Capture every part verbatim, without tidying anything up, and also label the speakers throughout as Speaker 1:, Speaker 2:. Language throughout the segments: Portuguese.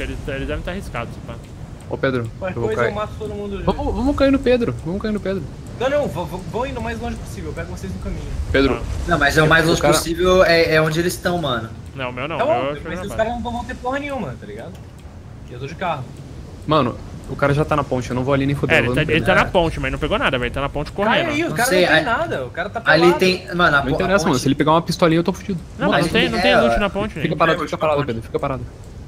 Speaker 1: eles, eles devem estar arriscados, pá.
Speaker 2: Ô, Pedro.
Speaker 3: Qualquer
Speaker 2: eu vou
Speaker 3: coisa
Speaker 2: cair.
Speaker 3: eu mato todo mundo.
Speaker 2: Vamos, vamos cair no Pedro. Vamos cair no Pedro.
Speaker 3: Não, não, vão indo o mais longe possível. Eu pego vocês no caminho.
Speaker 2: Pedro.
Speaker 1: Tá.
Speaker 4: Não, mas é o mais longe
Speaker 2: cara-
Speaker 4: possível, é, é onde eles estão, mano.
Speaker 1: Não, o meu não.
Speaker 3: Tá
Speaker 1: o
Speaker 3: bom,
Speaker 1: meu eu
Speaker 3: mas
Speaker 1: chego
Speaker 3: os
Speaker 1: na
Speaker 3: caras
Speaker 1: base.
Speaker 3: não vão ter porra nenhuma, tá ligado? Eu tô de carro.
Speaker 2: Mano, o cara já tá na ponte. Eu não vou ali nem foder.
Speaker 1: É,
Speaker 2: eu
Speaker 1: ele
Speaker 2: vou
Speaker 1: tá,
Speaker 2: no
Speaker 1: ele
Speaker 2: Pedro.
Speaker 1: tá na ponte, mas não pegou nada, velho. Ele tá na ponte
Speaker 3: Cai
Speaker 1: correndo.
Speaker 3: aí, o
Speaker 4: Não
Speaker 3: cara
Speaker 4: sei,
Speaker 3: não tem
Speaker 4: a-
Speaker 3: nada. O cara tá pelado.
Speaker 4: Ali tem. Mano, a,
Speaker 2: Não
Speaker 4: po- a
Speaker 2: interessa, mano.
Speaker 4: ponte-
Speaker 2: Se ele pegar uma pistolinha, eu tô fudido.
Speaker 1: Não, mas não
Speaker 4: Mas
Speaker 1: tem, não
Speaker 4: é,
Speaker 1: tem loot
Speaker 4: ó,
Speaker 1: na ponte,
Speaker 2: Fica
Speaker 1: né?
Speaker 2: parado, fica parado, Pedro. Fica parado.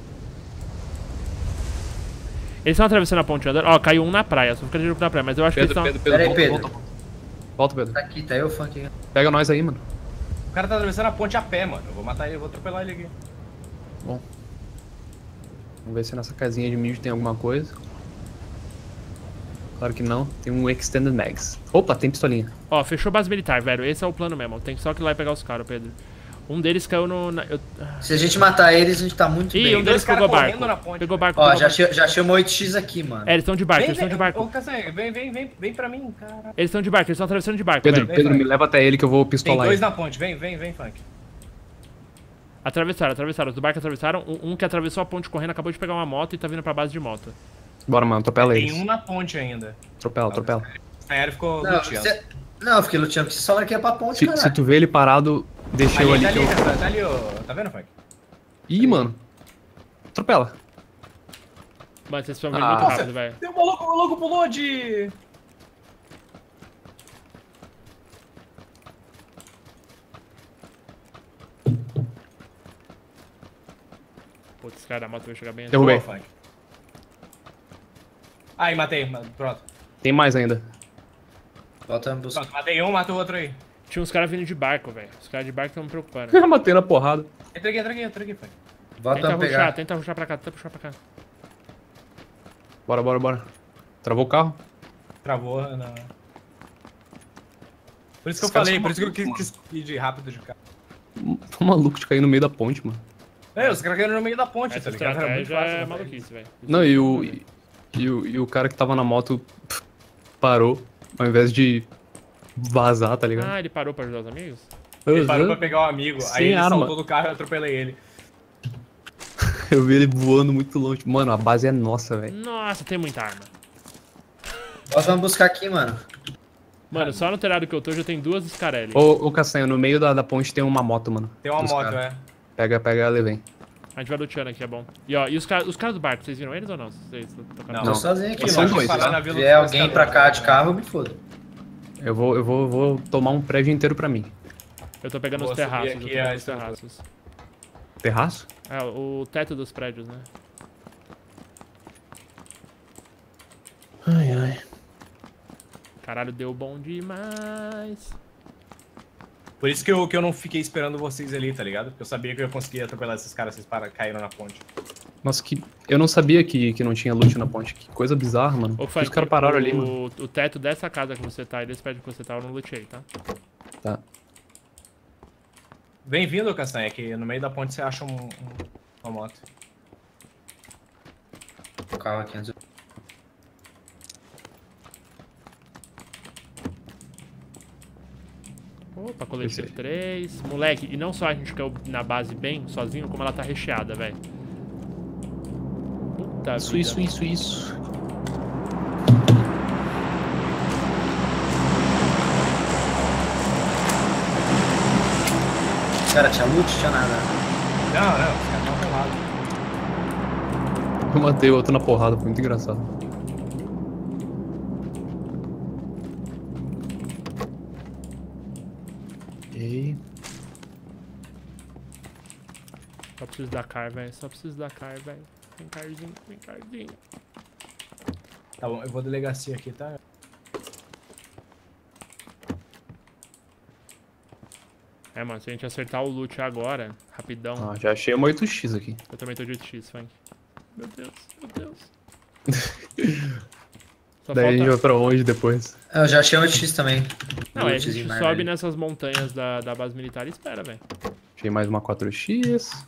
Speaker 1: Eles estão atravessando a ponte andando. Ó, caiu um na praia, só fica de grupo na praia, mas eu acho
Speaker 2: Pedro,
Speaker 1: que eles
Speaker 2: Pedro,
Speaker 1: estão.
Speaker 2: Pedro.
Speaker 4: Pera aí,
Speaker 2: volta,
Speaker 4: Pedro.
Speaker 2: volta. Volta, Pedro.
Speaker 4: Tá aqui, tá eu, funk.
Speaker 2: Pega nós aí, mano.
Speaker 3: O cara tá atravessando a ponte a pé, mano. Eu vou matar ele, eu vou atropelar ele aqui.
Speaker 2: Bom. Vamos ver se nessa casinha de mídia tem alguma coisa. Claro que não. Tem um Extended Mags. Opa, tem pistolinha.
Speaker 1: Ó, fechou base militar, velho. Esse é o plano mesmo. Tem só que ir lá e pegar os caras, Pedro. Um deles caiu no. Na, eu...
Speaker 4: Se a gente matar eles, a gente tá muito
Speaker 1: Ih,
Speaker 4: bem.
Speaker 1: um deles
Speaker 3: dois caras
Speaker 1: pegou
Speaker 3: correndo
Speaker 1: barco.
Speaker 3: na ponte,
Speaker 1: Pegou
Speaker 3: velho.
Speaker 1: barco.
Speaker 4: Ó,
Speaker 1: pegou
Speaker 4: já,
Speaker 1: barco.
Speaker 4: che- já chama oito x aqui, mano.
Speaker 1: É, eles estão de barco,
Speaker 3: Vem,
Speaker 1: eles estão de
Speaker 3: vem,
Speaker 1: barco.
Speaker 3: ô, Castanha, vem, vem, vem, vem pra mim, cara.
Speaker 1: Eles estão de barco, eles estão atravessando de barco,
Speaker 2: Pedro,
Speaker 1: velho.
Speaker 2: Pedro,
Speaker 3: Frank.
Speaker 2: me leva até ele que eu vou
Speaker 3: Tem
Speaker 2: pistolar
Speaker 3: dois
Speaker 2: ele.
Speaker 3: na ponte, vem, vem, vem, Funk.
Speaker 1: Atravessaram, atravessaram. Os do barco atravessaram. Um, um que atravessou a ponte correndo acabou de pegar uma moto e tá vindo pra base de moto.
Speaker 2: Bora, mano. Atropela
Speaker 3: Tem
Speaker 2: eles.
Speaker 3: um na ponte ainda.
Speaker 2: Atropela, atropela.
Speaker 3: O aéreo ficou
Speaker 4: Não,
Speaker 3: luteando.
Speaker 4: você... não, eu fiquei lutando, porque você só que ia pra ponte,
Speaker 2: Se,
Speaker 4: cara.
Speaker 2: se tu vê ele parado, deixa eu
Speaker 3: Ali,
Speaker 2: ali
Speaker 3: tá
Speaker 2: que
Speaker 3: ali,
Speaker 2: eu...
Speaker 3: cara, tá ali, ó. Tá vendo, Funk?
Speaker 2: Ih, mano. Atropela.
Speaker 1: Mano, vocês precisam vir
Speaker 2: Ah.
Speaker 1: muito
Speaker 3: Nossa,
Speaker 1: rápido, velho.
Speaker 3: tem um maluco, o maluco pulou de...
Speaker 1: Putz, esse cara da moto vai chegar bem.
Speaker 2: Derrubei.
Speaker 3: Boa, Funk. Aí, matei, ma- pronto.
Speaker 2: Tem mais ainda.
Speaker 4: Volta me buscar.
Speaker 3: Pronto, matei um, mata o outro aí.
Speaker 1: Tinha uns caras vindo de barco, velho. Os caras de barco estão me preocupando.
Speaker 2: Matei na porrada.
Speaker 3: Entra aqui, entra aqui, entra aqui, Funk.
Speaker 4: Volta
Speaker 1: Tenta
Speaker 4: me pegar.
Speaker 1: rushar, tenta rushar pra cá, tenta rushar pra cá.
Speaker 2: Bora, bora, bora. Travou o carro?
Speaker 3: Travou, não. Por isso que
Speaker 2: Os
Speaker 3: eu
Speaker 2: caras
Speaker 3: falei,
Speaker 2: são
Speaker 3: por isso que eu quis,
Speaker 2: malucos,
Speaker 3: quis ir de rápido de carro.
Speaker 2: Tô maluco de cair no meio da ponte, mano.
Speaker 3: É, os caras caíram no meio da ponte,
Speaker 1: Essa
Speaker 3: tá ligado? Era muito
Speaker 1: estratégia
Speaker 3: fácil,
Speaker 1: é
Speaker 3: né?
Speaker 1: maluquice, velho.
Speaker 2: Não, e o, e, e o, e o cara que tava na moto pff, parou, ao invés de vazar, tá ligado?
Speaker 1: Ah, ele parou pra ajudar os amigos?
Speaker 3: Ele parou pra
Speaker 2: Aham.
Speaker 3: pegar o amigo,
Speaker 2: Sem
Speaker 3: aí ele
Speaker 2: arma.
Speaker 3: saltou do carro e eu atropelei ele.
Speaker 2: Eu vi ele voando muito longe. Mano, a base é nossa, velho.
Speaker 1: Nossa, tem muita arma.
Speaker 4: Volta me buscar aqui, mano.
Speaker 1: Mano, só no telhado que eu tô já tem duas Scarelli.
Speaker 2: Ô, ô Castanho, no meio da, da ponte tem uma moto, mano.
Speaker 3: Tem uma
Speaker 2: Dos
Speaker 3: moto,
Speaker 2: cara.
Speaker 3: é.
Speaker 2: Pega, pega ela e vem.
Speaker 1: A gente vai luteando aqui, é bom. E ó, e os caras os caras do barco, vocês viram eles ou não? Vocês tocaram?
Speaker 3: Não.
Speaker 4: Tô sozinho aqui,
Speaker 2: Mas são
Speaker 4: mano.
Speaker 2: dois,
Speaker 3: Falar
Speaker 2: tá?
Speaker 3: na
Speaker 4: Se
Speaker 3: Vila
Speaker 4: vier
Speaker 3: dos
Speaker 4: alguém pra cá de
Speaker 3: Pescadores,
Speaker 4: carro, eu me fodo.
Speaker 2: Eu vou, eu vou, vou tomar um prédio inteiro pra mim.
Speaker 1: Eu tô pegando
Speaker 3: Vou
Speaker 1: os
Speaker 3: subir
Speaker 1: terraços, eu
Speaker 3: aqui
Speaker 1: tô pegando
Speaker 3: a
Speaker 1: os
Speaker 3: estrutura.
Speaker 1: terraços.
Speaker 2: Terraço?
Speaker 1: É, o teto dos prédios, né?
Speaker 2: Ai, ai.
Speaker 1: Caralho, deu bom demais.
Speaker 3: Por isso que eu, que eu não fiquei esperando vocês ali, tá ligado? Porque eu sabia que eu ia conseguir atropelar esses caras, vocês para, caíram na ponte.
Speaker 2: Nossa, que... eu não sabia que, que não tinha loot na ponte. Que coisa bizarra, mano.
Speaker 1: Ô,
Speaker 2: Por que
Speaker 1: Funk,
Speaker 2: os caras pararam
Speaker 1: o,
Speaker 2: ali, mano.
Speaker 1: O teto dessa casa que você tá e desse prédio que você tá, eu não lutei, tá?
Speaker 2: Tá.
Speaker 3: Bem-vindo, Castanha, que no meio da ponte você acha um, um- uma moto.
Speaker 4: O carro aqui antes.
Speaker 1: Opa, coletivo
Speaker 2: Esse
Speaker 1: três. Moleque, e não só a gente caiu na base bem, sozinho, como ela tá recheada, velho. Puta
Speaker 2: Isso,
Speaker 1: vida.
Speaker 2: isso, isso, isso.
Speaker 4: Cara, tinha loot? Tinha nada.
Speaker 3: Não, não, os caras estão errados.
Speaker 2: Eu matei o outro na porrada, foi muito engraçado. E...
Speaker 1: Só preciso da car, velho. Só preciso da car, velho. Vem carzinho, vem carzinho.
Speaker 3: Tá bom, eu vou delegacia aqui, tá?
Speaker 1: É, mano, se a gente acertar o loot agora, rapidão.
Speaker 2: Ah, já achei uma oito x aqui.
Speaker 1: Eu também tô de oito x, Funk. Meu Deus, meu Deus. Só
Speaker 2: Daí a gente
Speaker 1: falta...
Speaker 2: vai pra onde depois?
Speaker 4: Eu já achei um oito x também.
Speaker 1: Não, aí a
Speaker 4: Lootzinho
Speaker 1: gente
Speaker 4: mais
Speaker 1: sobe
Speaker 4: velho.
Speaker 1: nessas montanhas da, da base militar e espera, velho.
Speaker 2: Achei mais uma quatro x.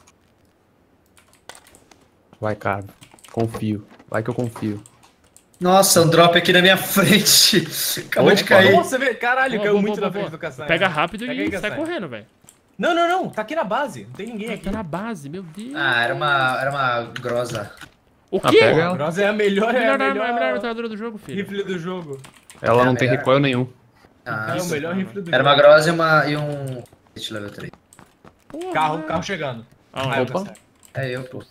Speaker 2: Vai, cara. Confio. Vai que eu confio.
Speaker 4: Nossa, um drop aqui na minha frente. Acabou de
Speaker 2: Opa.
Speaker 4: cair.
Speaker 3: Nossa, velho, caralho,
Speaker 1: Boa,
Speaker 3: caiu
Speaker 1: boa,
Speaker 3: muito
Speaker 1: boa,
Speaker 3: na frente
Speaker 1: boa.
Speaker 3: do Castanha.
Speaker 1: Pega rápido
Speaker 3: Pega
Speaker 1: e
Speaker 3: aí,
Speaker 1: sai
Speaker 3: Castanha.
Speaker 1: correndo, velho.
Speaker 3: Não, não, não, tá aqui na base, não tem ninguém
Speaker 1: Ah,
Speaker 3: aqui.
Speaker 1: tá na base, meu Deus.
Speaker 4: Ah, era uma, era uma grosa.
Speaker 1: O
Speaker 2: Ah,
Speaker 1: quê?
Speaker 2: pega
Speaker 3: A
Speaker 2: ela.
Speaker 3: Groza é a melhor,
Speaker 1: É
Speaker 3: é
Speaker 1: a
Speaker 3: a
Speaker 1: melhor,
Speaker 3: melhor,
Speaker 1: a melhor metralhadora do jogo, filho.
Speaker 3: rifle do jogo.
Speaker 2: Ela
Speaker 4: É
Speaker 2: não
Speaker 4: a
Speaker 2: tem
Speaker 4: melhor.
Speaker 2: recoil nenhum.
Speaker 4: Ah,
Speaker 3: É o
Speaker 4: isso.
Speaker 3: melhor rifle do
Speaker 4: Era uma
Speaker 3: jogo.
Speaker 4: Groza e, uma, e um... level três.
Speaker 1: Porra.
Speaker 3: Carro, carro chegando.
Speaker 1: Aonde?
Speaker 3: Vai,
Speaker 2: Opa.
Speaker 3: Cassaro.
Speaker 4: É eu, pô.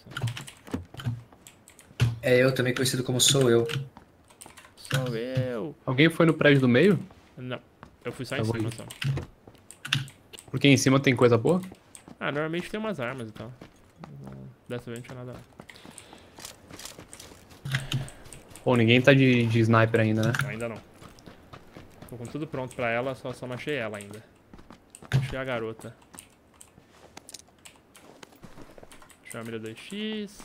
Speaker 4: É eu, também conhecido como Sou Eu.
Speaker 1: Sou eu.
Speaker 2: Alguém foi no prédio do meio?
Speaker 1: Não, eu fui só
Speaker 2: Tá
Speaker 1: em
Speaker 2: bom.
Speaker 1: cima só.
Speaker 2: Porque em cima tem coisa boa?
Speaker 1: Ah, normalmente tem umas armas e tal. Dessa vez não tinha nada lá.
Speaker 2: Pô, ninguém tá de, de sniper ainda, né?
Speaker 1: Ainda não. Tô com tudo pronto pra ela, só, só não achei ela ainda. Achei a garota. Achei a mira dois x.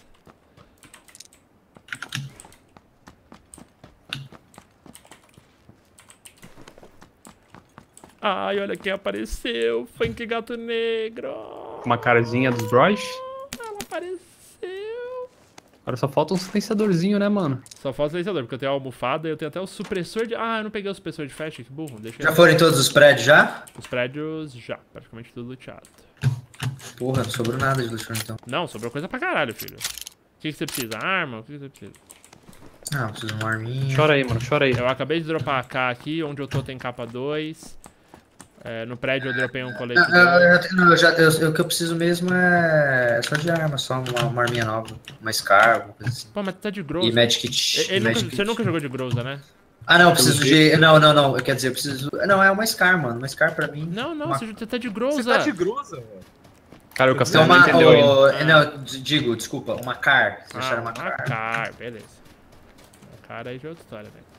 Speaker 1: Ai, olha quem apareceu. Funk Gato Negro.
Speaker 2: Uma carazinha dos bros.
Speaker 1: Ela apareceu.
Speaker 2: Agora só falta um silenciadorzinho, né, mano?
Speaker 1: Só falta o silenciador, porque eu tenho a almofada e eu tenho até o supressor de... Ah, eu não peguei o supressor de flash, que burro. Deixa
Speaker 4: Já
Speaker 1: eu...
Speaker 4: foram em todos os prédios já?
Speaker 1: Os prédios já, praticamente tudo luteado.
Speaker 4: Porra, não sobrou nada de luxo então.
Speaker 1: Não, sobrou coisa pra caralho, filho. O que, que você precisa? Arma? O que, que você precisa?
Speaker 4: Ah, preciso de uma arminha.
Speaker 2: Chora aí, mano, chora aí.
Speaker 1: Eu acabei de dropar a K aqui, onde eu tô tem capa dois. É, no prédio eu dropei um colete
Speaker 4: Não, eu,
Speaker 1: dois.
Speaker 4: eu, não, eu já, eu, eu- o que eu preciso mesmo é só de arma, só uma, uma arminha nova, uma Scar, alguma coisa assim.
Speaker 1: Pô, mas tu tá de
Speaker 4: E
Speaker 1: Groza.
Speaker 4: Magic Kit.
Speaker 1: Ele
Speaker 4: e
Speaker 1: nunca-
Speaker 4: Magic
Speaker 1: você
Speaker 4: Kit.
Speaker 1: nunca jogou de Groza, né?
Speaker 4: Ah, não, eu preciso de. Não, não, não. Quer dizer, eu preciso. Não, é uma Scar, mano. Uma Scar pra mim.
Speaker 1: Não, não,
Speaker 4: uma...
Speaker 1: você tá de
Speaker 3: Você
Speaker 1: Groza.
Speaker 3: tá de grosa, velho.
Speaker 2: Cara, o
Speaker 4: Então,
Speaker 2: Castelo não
Speaker 4: uma,
Speaker 2: entendeu ainda.
Speaker 4: o-
Speaker 1: ainda.
Speaker 4: Não, d- digo, desculpa, uma Car. Vocês
Speaker 1: Ah,
Speaker 4: acharam
Speaker 1: uma
Speaker 4: uma Car.
Speaker 1: car, beleza. Uma car aí já é outra história, velho.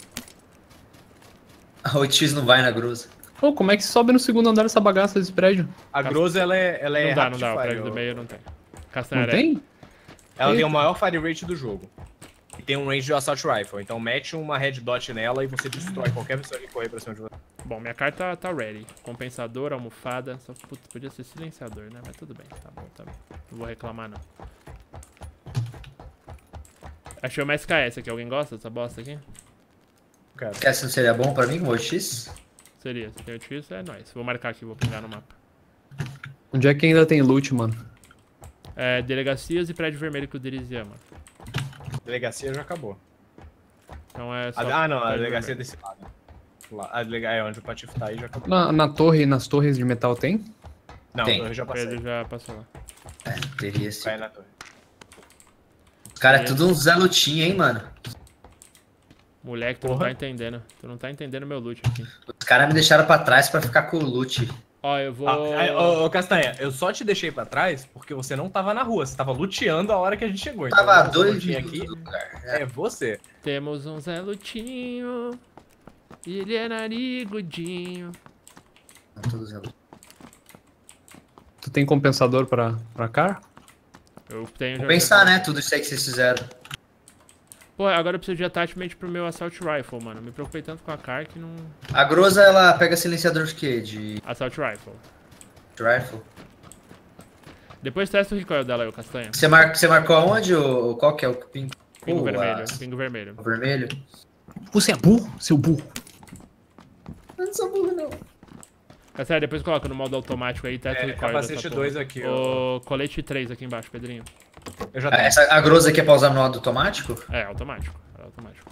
Speaker 4: A oito x não vai na Grusa.
Speaker 2: Pô, como é que sobe no segundo andar essa bagaça desse prédio?
Speaker 3: A grosa, ela é, ela é
Speaker 1: Não dá, não
Speaker 3: rapid
Speaker 1: dá, o
Speaker 3: fire,
Speaker 1: prédio do
Speaker 3: ó.
Speaker 1: meio não tem.
Speaker 2: Não
Speaker 1: Castanheira.
Speaker 2: tem?
Speaker 3: Ela tem
Speaker 2: Eita.
Speaker 3: o maior fire rate do jogo. E tem um range de assault rifle. Então mete uma red dot nela e você destrói qualquer pessoa que correr pra cima de você.
Speaker 1: Bom, minha carta tá ready. Compensador, almofada. Só putz, podia ser silenciador, né? Mas tudo bem, tá bom, tá bom. Não vou reclamar, não. Achei uma S K S aqui. Alguém gosta dessa bosta aqui?
Speaker 3: Cara.
Speaker 4: Essa não seria bom pra mim, o oito x?
Speaker 1: Seria. Se tem o X, é nóis. Vou marcar aqui, vou pingar no mapa.
Speaker 2: Onde é que ainda tem loot, mano?
Speaker 1: É, delegacias e prédio vermelho que o Diriz ama.
Speaker 3: Delegacia já acabou.
Speaker 1: Então é só.
Speaker 3: A- ah, não, a
Speaker 1: prédio
Speaker 3: delegacia é
Speaker 1: vermelho.
Speaker 3: desse lado. Lá, a delega... É onde o Patife tá aí já acabou.
Speaker 2: Na, na torre, nas torres de metal tem?
Speaker 3: Não,
Speaker 4: Tem.
Speaker 3: eu já passei.
Speaker 1: Pedro já passou lá.
Speaker 4: É, teria esse.
Speaker 3: Vai na torre.
Speaker 4: Os caras é tudo um Zé Lutinha, hein, mano.
Speaker 1: Moleque, tu não
Speaker 3: Porra.
Speaker 1: tá entendendo. Tu não tá entendendo meu loot aqui.
Speaker 4: Os caras me deixaram pra trás pra ficar com o loot.
Speaker 1: Ó, eu vou.
Speaker 3: Ah, aí, ô, ô, Castanha, eu só te deixei pra trás porque você não tava na rua, você tava luteando a hora que a gente chegou. Então,
Speaker 4: Tava
Speaker 3: eu
Speaker 4: dois
Speaker 3: vim
Speaker 4: minutos
Speaker 3: aqui.
Speaker 4: no lugar.
Speaker 3: É você.
Speaker 1: Temos um Zé Lutinho. E ele é narigudinho.
Speaker 4: Não, todos Zé Lutinha.
Speaker 2: Tu tem compensador pra, pra car?
Speaker 1: Eu tenho.
Speaker 4: Vou
Speaker 1: já-
Speaker 4: pensar, né? Tudo isso aí que vocês fizeram.
Speaker 1: Pô, agora eu preciso de attachment pro meu Assault Rifle, mano. Me preocupei tanto com a car que não.
Speaker 4: A Groza, ela pega silenciador de quê? De
Speaker 1: Assault Rifle.
Speaker 4: rifle?
Speaker 1: Depois testa o recoil dela aí, o castanha.
Speaker 4: Você, mar... você marcou aonde? O... Qual que é o pingo?
Speaker 1: Pingo
Speaker 4: Oh,
Speaker 1: vermelho,
Speaker 4: a-
Speaker 1: pingo vermelho.
Speaker 4: O vermelho?
Speaker 2: Você é burro, seu burro.
Speaker 4: Eu não sou burro, não.
Speaker 1: Castanha, depois coloca no modo automático aí, testa o
Speaker 3: É,
Speaker 1: recoil.
Speaker 3: capacete
Speaker 1: dessa
Speaker 3: dois
Speaker 1: porra.
Speaker 3: aqui, ó.
Speaker 1: O colete três aqui embaixo, Pedrinho.
Speaker 3: Eu já
Speaker 4: Ah,
Speaker 3: tenho.
Speaker 4: essa, a Groza aqui é pra usar no modo automático?
Speaker 1: É, automático. É automático.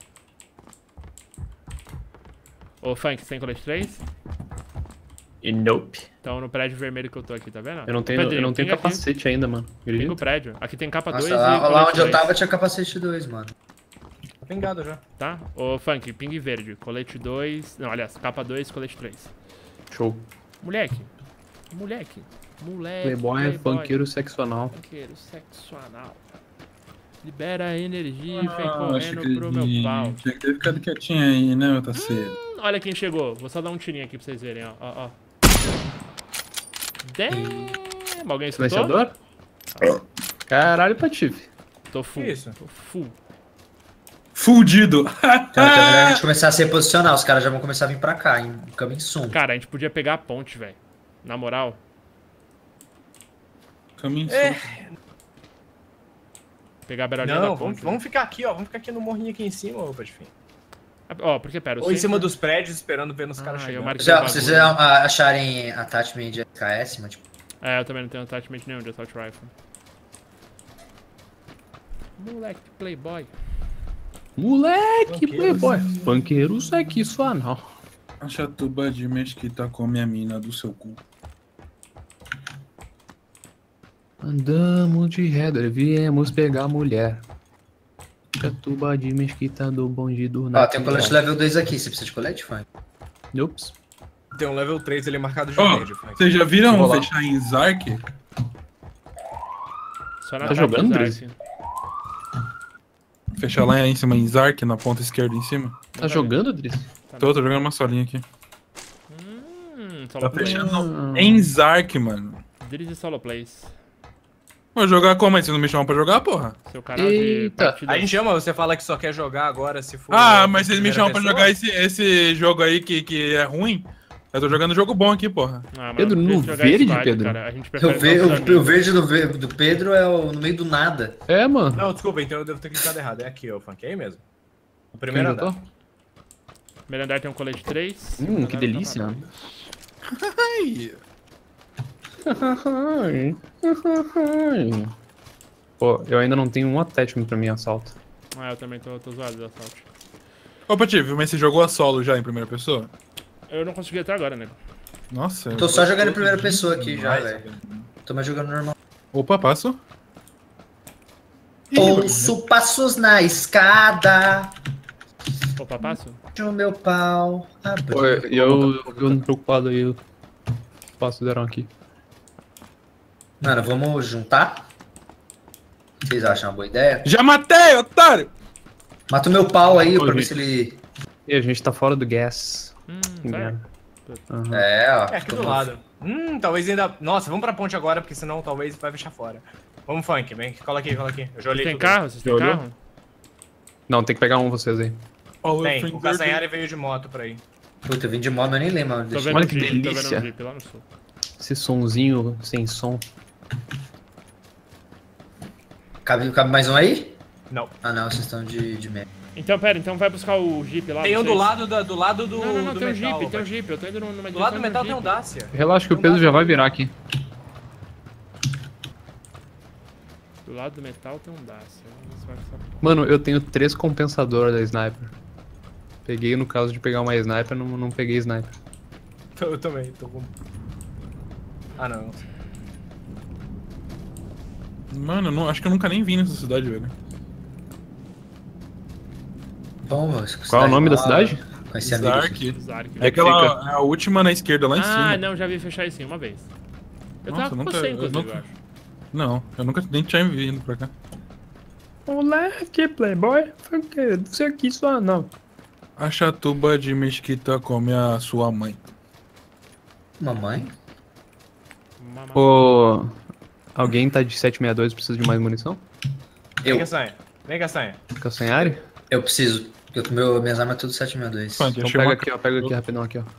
Speaker 1: Ô, Funk, você tem colete três?
Speaker 2: E nope.
Speaker 1: Então no prédio vermelho que eu tô aqui, tá vendo?
Speaker 2: Eu não tenho, eu não tenho
Speaker 1: pinga aqui.
Speaker 2: capacete ainda, mano.
Speaker 1: Pinga o
Speaker 2: Acredita?
Speaker 1: prédio. Aqui tem capa dois
Speaker 4: Nossa,
Speaker 1: e
Speaker 4: lá, lá
Speaker 1: colete
Speaker 4: onde eu
Speaker 1: dois,
Speaker 4: tava tinha capacete dois, mano.
Speaker 3: Tá pingado já.
Speaker 1: Tá? Ô, Funk, ping verde. Colete dois... Não, aliás, capa dois, colete três.
Speaker 2: Show.
Speaker 1: Moleque. Moleque. Moleque.
Speaker 2: Playboy é funkeiro sexual.
Speaker 1: Funkeiro sexual. Libera a energia e vem
Speaker 5: Ah,
Speaker 1: correndo pro meu pau.
Speaker 5: Tinha que ter ficado quietinho aí, né, meu parceiro?
Speaker 1: Hum, olha quem chegou. Vou só dar um tirinho aqui pra vocês verem, ó. ó, ó. Damn. Alguém escutou?
Speaker 2: Silenciador? Caralho, Patife.
Speaker 1: Tô full.
Speaker 3: Que isso?
Speaker 1: Tô full.
Speaker 5: Fudido!
Speaker 4: Então, então é melhor a gente começar a se reposicionar. Os caras já vão começar a vir pra cá, em caminho sum.
Speaker 1: Cara, a gente podia pegar a ponte, velho. Na moral.
Speaker 5: Caminho
Speaker 3: É.
Speaker 5: solto.
Speaker 1: Pegar a beiradinha da
Speaker 3: Não,
Speaker 1: ponte.
Speaker 3: vamos,
Speaker 1: né?
Speaker 3: vamos ficar aqui, ó. Vamos ficar aqui no morrinho aqui em cima, ô Patife.
Speaker 1: Ó, porque pera. eu
Speaker 3: Ou em
Speaker 1: sei
Speaker 3: cima
Speaker 1: que-
Speaker 3: dos prédios esperando ver os
Speaker 1: Ah,
Speaker 3: caras
Speaker 1: eu
Speaker 3: chegando.
Speaker 1: marquei.
Speaker 4: Já,
Speaker 1: o
Speaker 4: vocês
Speaker 1: bagulho.
Speaker 4: já ah, acharem attachment de S K S, mas tipo,
Speaker 1: É, eu também não tenho attachment nenhum de Assault Rifle. Moleque playboy.
Speaker 2: Moleque,
Speaker 3: Funkeiro,
Speaker 2: playboy. Funkeiro sexual.
Speaker 5: A chatuba de mesquita come a mina do seu cu.
Speaker 2: Andamos de ré, viemos pegar mulher. Chatuba de mesquita do bonde do
Speaker 4: Ó, tem um colete level dois aqui. Você precisa de colete, Funk?
Speaker 2: Ups.
Speaker 3: Tem um level três ali marcado de
Speaker 5: Ó,
Speaker 3: verde, Frank.
Speaker 5: vocês já viram
Speaker 2: Vou lá.
Speaker 5: fechar em Zark?
Speaker 1: Só na
Speaker 2: Tá
Speaker 1: ataque
Speaker 2: jogando,
Speaker 1: Zark.
Speaker 2: Drizzy?
Speaker 5: Fechar lá em cima em Zark, na ponta esquerda em cima?
Speaker 2: Tá jogando, Driz?
Speaker 5: Tô, tô jogando uma solinha aqui.
Speaker 1: Hum,
Speaker 5: Tá
Speaker 1: solo plays.
Speaker 5: fechando em Zark, mano.
Speaker 1: Drizzy solo plays.
Speaker 5: Vou jogar como? Aí vocês não me chamam pra jogar, porra?
Speaker 1: Seu canal
Speaker 2: Eita.
Speaker 1: de partida.
Speaker 3: A gente chama, você fala que só quer jogar agora se for.
Speaker 5: Ah, mas vocês me
Speaker 3: primeira
Speaker 5: chamam pra
Speaker 3: pessoa?
Speaker 5: jogar esse, esse jogo aí que, que é ruim? Eu tô jogando jogo bom aqui, porra.
Speaker 1: Ah, mas
Speaker 2: Pedro,
Speaker 1: não
Speaker 2: no
Speaker 1: precisa jogar
Speaker 2: verde,
Speaker 1: Squad,
Speaker 2: Pedro?
Speaker 1: cara. A gente prefere
Speaker 4: Eu ve,
Speaker 1: nossos
Speaker 4: o,
Speaker 1: amigos.
Speaker 4: o verde do, ve- do Pedro é o, no meio do nada.
Speaker 2: É, mano.
Speaker 3: Não, desculpa, então eu devo ter clicado errado. É aqui, ó, Funk, é aí mesmo. O
Speaker 2: Quem
Speaker 3: primeiro
Speaker 2: já
Speaker 3: andar.
Speaker 2: tô?
Speaker 1: Primeiro andar tem um colete três.
Speaker 2: Hum, que delícia.
Speaker 5: Ai.
Speaker 2: Pô, eu ainda não tenho um attachment pra mim assalto.
Speaker 1: Ah, eu também tô, tô zoado do assalto.
Speaker 5: Ô, Patife, mas você jogou a solo já em primeira pessoa?
Speaker 1: Eu não consegui até agora, nego.
Speaker 5: Nossa.
Speaker 4: Tô só jogando em primeira pessoa aqui já,
Speaker 3: Demais,
Speaker 4: velho. Tô mais jogando normal.
Speaker 5: Opa, passo. Ih,
Speaker 4: Ouço passos na escada.
Speaker 1: Opa, passo?
Speaker 4: O meu pau abriu.
Speaker 2: Pô, e eu, eu ando preocupado aí. Eu passo o Derão aqui.
Speaker 4: Mano, vamos juntar? Vocês acham uma boa ideia?
Speaker 5: Já matei, otário!
Speaker 4: Mata o meu pau aí
Speaker 2: Ô,
Speaker 4: pra ver
Speaker 2: gente.
Speaker 4: se ele...
Speaker 2: E a gente tá fora do gas.
Speaker 1: Hum,
Speaker 2: Que
Speaker 1: sério?
Speaker 2: merda. Aham.
Speaker 4: É, ó.
Speaker 3: É aqui do
Speaker 4: Tô-
Speaker 3: lado. Hum, talvez ainda. Nossa, vamos pra ponte agora, porque senão talvez vai fechar fora. Vamos, Funk, vem, cola aqui, cola aqui. Eu já olhei
Speaker 1: Tem
Speaker 3: tudo.
Speaker 1: carro? Vocês têm
Speaker 2: Já olhou?
Speaker 1: carro?
Speaker 2: Não, tem que pegar um vocês aí.
Speaker 5: Ó, o
Speaker 3: Tem,
Speaker 5: Frank
Speaker 3: o
Speaker 5: Verde.
Speaker 3: Castanhari veio de moto pra aí.
Speaker 4: Puta, eu vim de moto, mas eu nem lembro. onde
Speaker 1: Tô
Speaker 4: deixei.
Speaker 1: vendo
Speaker 2: Olha
Speaker 1: um
Speaker 2: que
Speaker 1: jeep, tô
Speaker 2: delícia.
Speaker 1: vendo um jeep lá no sul.
Speaker 2: Esse sonzinho sem som.
Speaker 4: Cabe, cabe mais um aí?
Speaker 3: Não.
Speaker 4: Ah não, vocês estão de, de merda.
Speaker 1: Então, pera, então vai buscar o jeep lá.
Speaker 3: Tem um do
Speaker 1: vocês.
Speaker 3: lado, da, do lado do.
Speaker 1: Não, não, não,
Speaker 3: do
Speaker 1: tem um
Speaker 3: metal,
Speaker 1: jeep, tem um
Speaker 3: Funk.
Speaker 1: jeep. Eu tô indo numa
Speaker 3: Do lado do
Speaker 1: direção
Speaker 3: metal
Speaker 1: de
Speaker 3: tem um
Speaker 1: jeep.
Speaker 3: Dacia.
Speaker 2: Relaxa que o
Speaker 3: Não
Speaker 2: Pedro
Speaker 3: dá
Speaker 2: já
Speaker 3: pra-
Speaker 2: vai virar aqui.
Speaker 1: Do lado do metal tem um Dacia. Vamos ver se vai com essa porra.
Speaker 2: Mano, eu tenho três compensadores da sniper. Peguei no caso de pegar uma sniper, não, não peguei sniper.
Speaker 3: Eu também, tô com. Ah, não.
Speaker 5: Mano, eu não, acho que eu nunca nem vim nessa cidade, velho.
Speaker 4: Bom, meu,
Speaker 2: Qual é o nome da cidade?
Speaker 4: Conheci amigos.
Speaker 5: Zark.
Speaker 1: Zark.
Speaker 5: É aquela é a última na esquerda, lá em
Speaker 1: Ah,
Speaker 5: cima.
Speaker 1: não, já vi fechar isso sim, uma vez. Eu
Speaker 5: Nossa,
Speaker 1: tava com
Speaker 5: nunca-
Speaker 1: você,
Speaker 5: eu
Speaker 1: inclusive, eu
Speaker 5: nunca-
Speaker 1: acho.
Speaker 5: Não, eu nunca nem tinha vindo pra cá.
Speaker 2: Moleque, playboy. Você aqui só não.
Speaker 5: A chatuba de mesquita come a sua mãe.
Speaker 4: Mamãe?
Speaker 1: Mama-
Speaker 2: Ô. Alguém tá de sete sessenta e dois precisa de mais munição?
Speaker 3: Vem,
Speaker 4: Eu.
Speaker 3: Castanha. Vem, Castanha.
Speaker 2: Castanhari?
Speaker 4: Eu preciso. Porque o meu, minhas armas é tudo sete sessenta e dois.
Speaker 5: Funk,
Speaker 2: Então
Speaker 5: achei
Speaker 2: pega
Speaker 5: uma...
Speaker 2: aqui, ó. Pega aqui rapidão aqui, ó.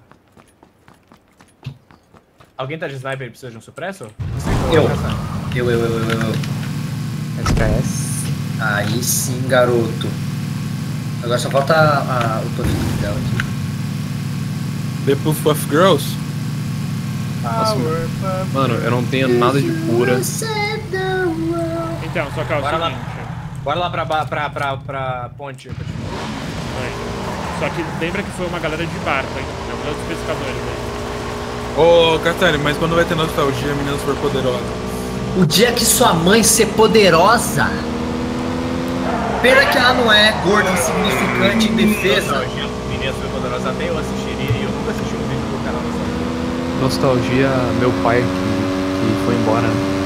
Speaker 3: Alguém tá de sniper e precisa de um supressor?
Speaker 4: Eu.
Speaker 3: Castanha.
Speaker 4: Eu, eu, eu, eu, eu.
Speaker 2: S K S.
Speaker 4: Aí sim, garoto. Agora só falta a, a, o tonito dela aqui.
Speaker 5: The Puff of Girls?
Speaker 3: Power, power.
Speaker 2: Mano, eu não tenho nada de cura.
Speaker 1: Então, só que é o
Speaker 3: Bora lá.
Speaker 1: seguinte.
Speaker 3: Bora lá pra, ba- pra, pra, pra ponte.
Speaker 1: Aí. Só que lembra que foi uma galera de barco, hein? É um outros pescadores aí.
Speaker 5: Ô, Castanho, mas quando vai ter nostalgia, meninas super poderosas?
Speaker 4: O dia que sua mãe ser poderosa. Pena que ela não é gorda, insignificante, indefesa.
Speaker 3: Meninas foi poderosa, até eu assistiria e eu nunca assisti um vídeo do canal da
Speaker 2: Nostalgia, meu pai que, que foi embora. né?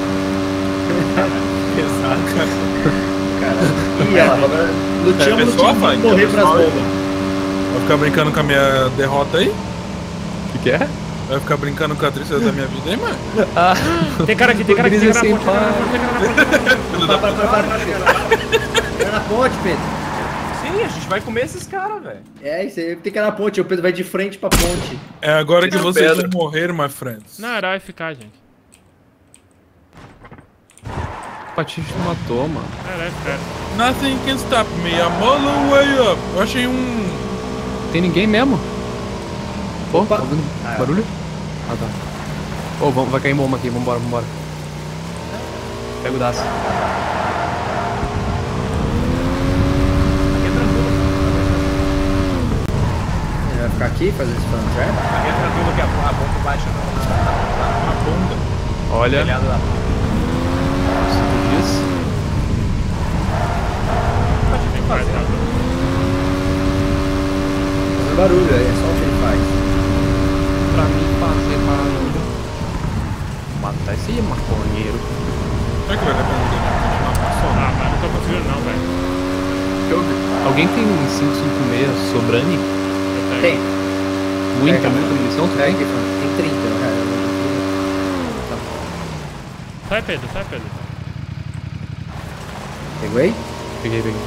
Speaker 3: Exato.
Speaker 4: Ih, ela agora lutamos
Speaker 5: É,
Speaker 4: no
Speaker 5: pessoal,
Speaker 4: time
Speaker 5: vai,
Speaker 4: de morrer
Speaker 5: é,
Speaker 4: pras
Speaker 5: pessoal.
Speaker 4: bombas.
Speaker 5: Vai ficar brincando com a minha derrota aí?
Speaker 2: O que, que é?
Speaker 5: Vai ficar brincando com a tristeza da minha vida aí, mano?
Speaker 2: Ah,
Speaker 1: Tem cara aqui, tem cara aqui, tem cara na
Speaker 2: Sem
Speaker 1: ponte, tem cara na ponte, tem cara na ponte.
Speaker 4: Para, para, para, para, para. Vai na ponte, Pedro.
Speaker 3: Sim, a gente vai comer esses caras, velho.
Speaker 4: É, isso aí tem que ir na ponte. O Pedro vai de frente pra ponte.
Speaker 5: É agora que
Speaker 2: Tira a
Speaker 5: vocês
Speaker 2: pedra.
Speaker 5: vão morrer, my friends.
Speaker 1: Não, era F K, gente.
Speaker 2: o Patife matou, mano.
Speaker 1: Era F K.
Speaker 5: Nothing can stop me, I'm all the way up. Eu achei um...
Speaker 2: Tem ninguém mesmo? Pô,
Speaker 4: Opa.
Speaker 2: tá ouvindo
Speaker 4: Ah, é.
Speaker 2: barulho? Ah, tá. Ô, vamos, vai cair bomba aqui, vambora, vambora. Pega o daço.
Speaker 4: aqui, fazer esse fan trap?
Speaker 3: Aqui é tranquilo que a, a bomba bate na, na, na bunda.
Speaker 2: Olha,
Speaker 3: Telhado da
Speaker 2: cinco dias.
Speaker 3: Pode vir fazer.
Speaker 4: Fazendo barulho, aí é só o que ele faz.
Speaker 2: Pra mim fazer barulho. Matar esse maconheiro.
Speaker 5: Será que vai dar pra continuar passando?
Speaker 1: Ah, mas não tô conseguindo não, velho.
Speaker 2: Alguém tem um cinco cinco seis Sobrani?
Speaker 1: Eu tenho.
Speaker 4: Tem.
Speaker 2: Muita,
Speaker 4: Pega,
Speaker 2: muita munição, tu
Speaker 4: Pega
Speaker 2: tem?
Speaker 4: aqui, mano. Tem trinta, cara.
Speaker 1: Sai, Pedro, sai, Pedro.
Speaker 4: Pegou aí?
Speaker 2: Peguei, peguei.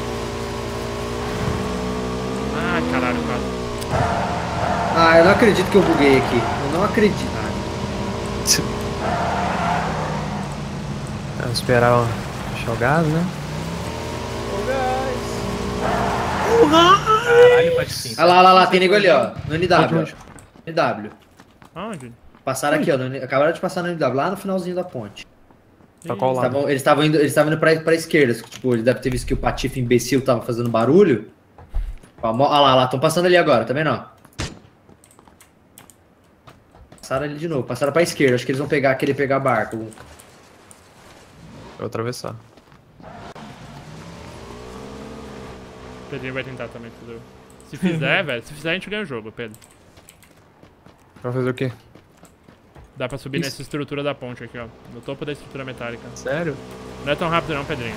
Speaker 1: Ai, caralho, quase.
Speaker 4: Ah, eu não acredito que eu buguei aqui. Eu não acredito.
Speaker 2: Vamos esperar ó, fechar o gás, né?
Speaker 3: Caralho, pode sim.
Speaker 4: Olha lá, olha lá, lá, tem nego ali, ó. No N
Speaker 2: Onde,
Speaker 4: W.
Speaker 2: onde?
Speaker 4: ó. N W.
Speaker 1: Aonde?
Speaker 4: Passaram aqui, ó. no N- Acabaram de passar no N W, lá no finalzinho da ponte.
Speaker 2: Pra qual
Speaker 4: Eles
Speaker 2: lado?
Speaker 4: tavam- Eles estavam indo, eles estavam indo pra, pra esquerda. Tipo, ele deve ter visto que o Patife imbecil tava fazendo barulho. Ó, mo- Olha lá, lá, estão passando ali agora, tá vendo, ó? Passaram ali de novo, passaram pra esquerda. Acho que eles vão pegar aquele pegar barco.
Speaker 2: Eu vou atravessar.
Speaker 1: O Pedrinho vai tentar também, entendeu? Se fizer, velho, se fizer a gente ganha o jogo, Pedro.
Speaker 2: Vai fazer o quê?
Speaker 1: Dá pra subir
Speaker 2: Isso.
Speaker 1: nessa estrutura da ponte aqui, ó. No topo da estrutura metálica.
Speaker 2: Sério?
Speaker 1: Não é tão rápido não, Pedrinho.